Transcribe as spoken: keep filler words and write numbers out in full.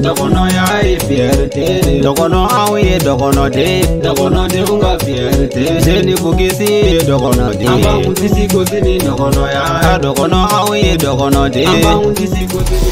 Dogono ya e fierté. Dogono awe dogono de. Dogono de unga fierté. Zeni boukiss dogono de. Amba untisi kozini dogono ya. Dogono awe dogono de. Amba untisi kozini.